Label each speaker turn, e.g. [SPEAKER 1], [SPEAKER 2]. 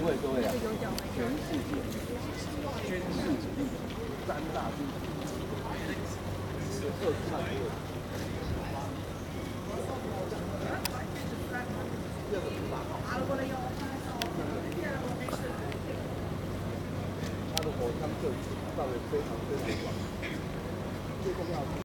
[SPEAKER 1] 不会各位啊，全世界军事力三大军有20万多人。这个不大好。他的火枪阵范围非常广，最重要的是。